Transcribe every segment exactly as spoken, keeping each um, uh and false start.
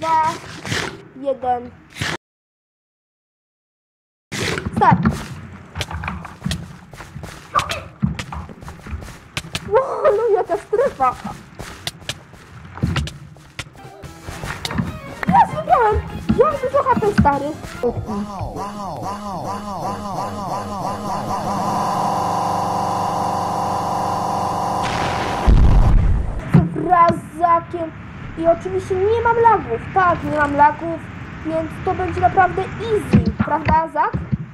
dwa, jeden. Start! Wow, no jaka strefa! Ja zwygrałem! Jak dużo H P, stary! Wraz z Zakiem. I oczywiście nie mam lagów. Tak, nie mam lagów, więc to będzie naprawdę easy. Prawda, Zak?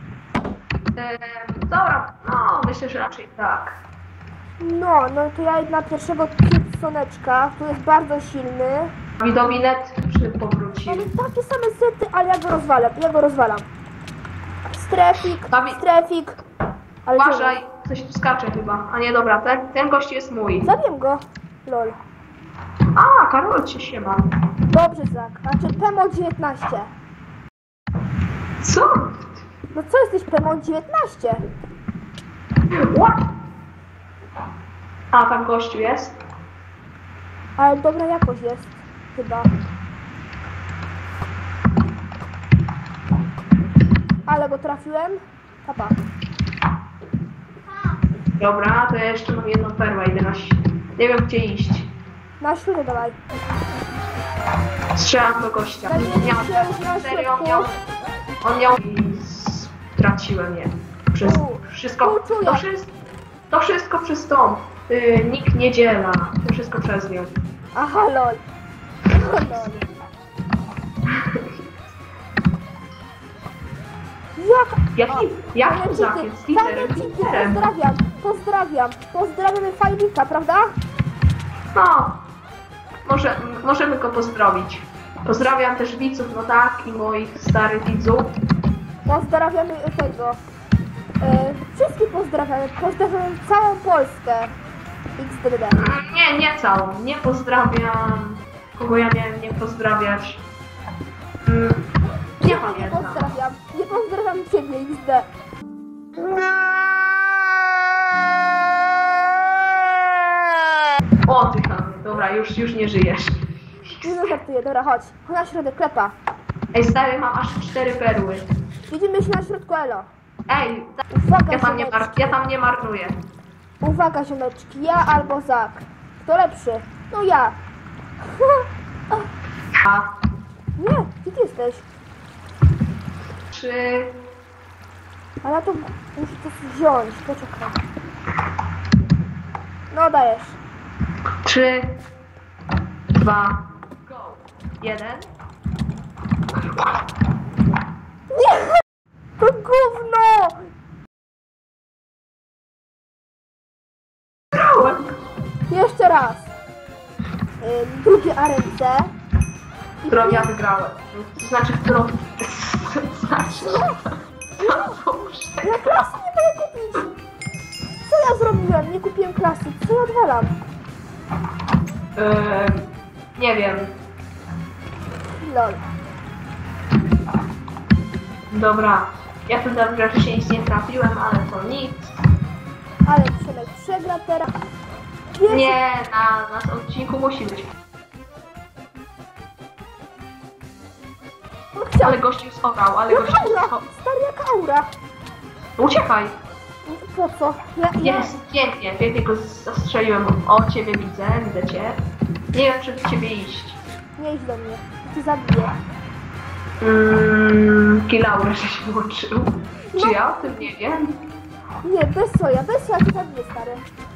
Eee, dobra, no myślę, że raczej tak. No, no to ja idę na pierwszego Kitsoneczka, który jest bardzo silny. Widowi net czy powrócił? Mamy takie same sety, ale ja go rozwalam, ja go rozwalam. Strefik, Dawid. strefik. Ale Uważaj, coś tu skacze chyba. A nie, dobra, ten, ten gość jest mój. zabiję go. Lol. A, Karol cię się ma. Dobrze, Zak. Znaczy P M O dziewiętnaście. Co? No co jesteś P M O dziewiętnaście? What? A, tam gościu jest? Ale dobra jakość jest, chyba. Ale go trafiłem. Papa. Dobra, to ja jeszcze mam jedną perłę, idę na... Nie wiem gdzie iść. Na środek dawaj. Strzelam do gościa. Zabierzcie Nie mam się już na serio, on środku. miał... On miał... I straciłem je. Przez U, wszystko... współczuję. To wszystko... To wszystko przez tą... Yy, nikt nie dziela. To wszystko przez nią. Aha, lol. lol. Jak? Jaki... Jak Fajne Zak cheaty, jest fajne liderem? cheaty, liderem. pozdrawiam, pozdrawiam, pozdrawiamy fajnika, prawda? No, może, możemy go pozdrowić. Pozdrawiam też widzów, no tak, i moich starych widzów. Pozdrawiamy tego. E, wszystkich pozdrawiamy, pozdrawiamy całą Polskę. X D D. Mm, Nie, nie całą, nie pozdrawiam. Kogo ja miałem nie pozdrawiać? Mm, Nie Nie pamiętam. pozdrawiam, nie pozdrawiam ciebie, X D. O, ty tam, dobra, już, już nie żyjesz. Nie no, żartuję, dobra, chodź. Chodź na środek, klepa. Ej, stary, mam aż cztery perły. Widzimy się na środku, elo. Ej, ta- Uwaga, ja tam nie, mar ziomeczki. ja tam nie marnuję. Uwaga, ziomeczki, ja albo Zak. Kto lepszy? No ja. A, Nie, gdzie ty jesteś? trzy... A ja to muszę coś wziąć, poczekaj. No dajesz. Trzy... Dwa... Go! Jeden... Nie! To gówno! Grałem! Jeszcze raz. Ym, drugie arence. Którą ja wygrałem. To znaczy, którą... Znaczy... To muszę... Ja klasy nie mogę kupić. Co ja zrobiłem? Nie kupiłem klasy. Co ja odwalam? Yy, nie wiem. Lol. Dobra. Ja tu dobrze, że się nic nie trafiłem, ale to nic. Ale Przemek przegra teraz. Pierwszy... Nie, na nas odcinku musi być. No chciał. Ale gościu schorał, ale Jak gościu aura! schorał. Stary, jak aura! Uciekaj! Po co? Ja, ja... Jest, pięknie, pięknie go zastrzeliłem. O, ciebie widzę, widzę cię. Nie wiem, czy do ciebie iść. Nie idź do mnie. Ty zabiję. Mmm, Kilaurę się włączył. Czy No. ja o tym nie wiem? Nie, bez soja, bez soja cię zabiję, stary.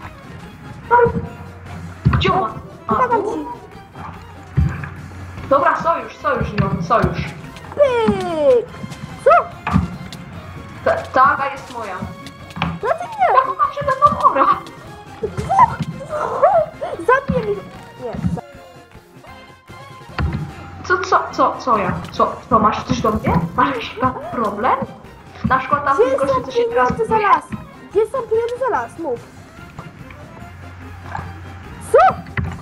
Gdzie on? A, Pomagam tu? ci. Dobra, sojusz, sojusz, no, sojusz. Pyk! Co? Ta, ta Aga jest moja. No ty nie! Ja kocham się na Nomora. Dwóch! Dwóch! Zabiję mi... Nie, za... Co, co, co, co ja? Co, co, masz coś do mnie? Masz jakiś problem? Na przykład tam Gdzie tylko są się coś teraz... pieniądze za las? Gdzie są pieniądze za las? Mów. Co?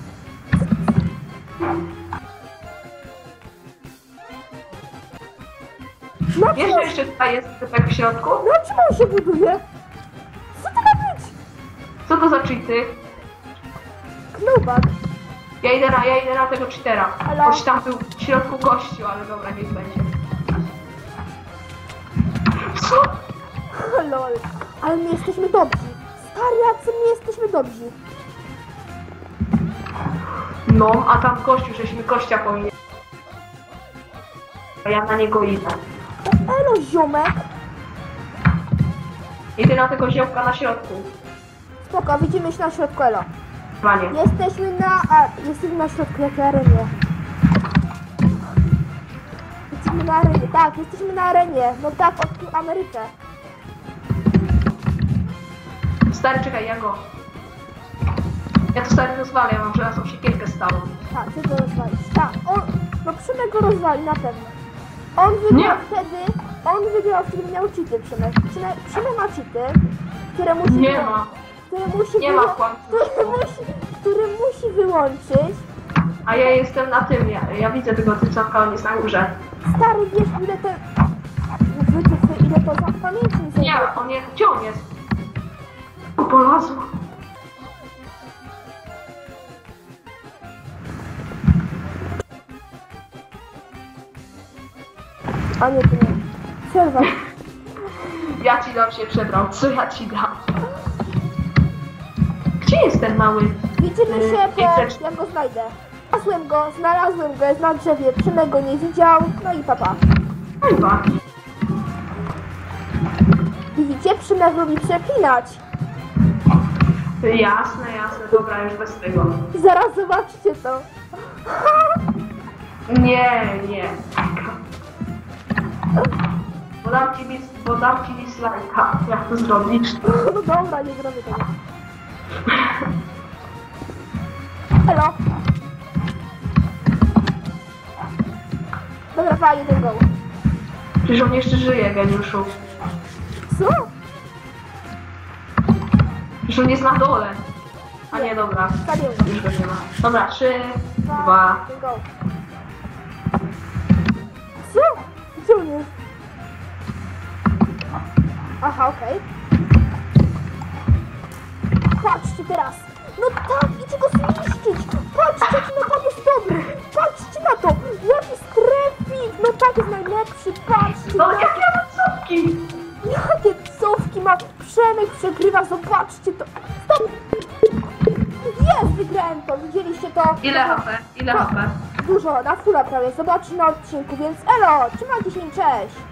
Na Wiesz, czym, że jeszcze tutaj jest typek w środku? na czym on się buduje? Co to ma być? Co to za cheaty? Knubak. Ja idę na, ja idę na tego cheatera. Halo? Choć tam był w środku gościu, ale dobra, niech będzie. Co? Lol. Ale my jesteśmy dobrzy. Stary, jacy my jesteśmy dobrzy. No, a tam gościu, żeśmy gościa powinien. A ja na niego idę. O, elo, ziomek. Idę na tego ziomka na środku. Spoko, widzimy się na środku, elo. Panie. Jesteśmy na... A, jesteśmy na środku, jakiej arenie? Jesteśmy na arenie, tak, jesteśmy na arenie. No tak, odkrył Amerykę. Stary, czekaj, ja go. Ja to stary rozwalę, ja mam żelazną siekierkę stałą. Tak, ty go rozwalisz. Tak, on... No Przemek go rozwali, na pewno. On wygrał Nie. wtedy... On wygrał wtedy, miał cheaty, Przemek. Przemek, Przemek ma cheaty, które musi... Nie wy- ma. Które musi... Nie ma wyłą- kłamstwa. Które musi... Które musi wyłączyć. A ja jestem na tym, ja, ja widzę tego tycaka, on jest na górze. Stary, wiesz ile to... No wytyfy, ile to za pamięci mi zajmuje. Nie, on jest, gdzie on jest? O, polazł. A nie, to nie. Przerwa. Ja ci dam się przebrał, co ja ci dam? Gdzie jest ten mały? Widzimy Yy, się, po... piękne- ja go znajdę. Znalazłem go, znalazłem go, jest na drzewie, Przemek go nie widział, no i papa. Chyba. Widzicie, Przemek lubi przeklinać. Jasne, jasne, dobra, już bez tego. Zaraz zobaczcie to. Nie, nie. Bo dam ci, dis, bo dam ci dislike'a. Jak to zrobić? No dobra, nie zrobię tego. Halo. Dobra, fajnie ten goł. Przecież on jeszcze żyje, geniuszu. Co? Przecież on jest na dole. A nie, dobra. Stawiam go. Już go nie ma. Dobra, trzy, dwa. Ten goł. Co? Gdzie on jest? Aha, okej. Patrzcie teraz. No tak, idzie go zniszczyć. Patrzcie, jaki napad jest dobry. Patrzcie na to. Jaki strefik. No tak jest najlepszy. Patrzcie. No, na- jakie ja mam cofki! Jakie cofki ma. Przemek przegrywa. Zobaczcie to. Stop. Jest, wygrałem to. Widzieliście to? Ile H P? Ile H P? Dużo, na fulla prawie. Zobaczcie na odcinku, więc elo. Trzymajcie się, cześć.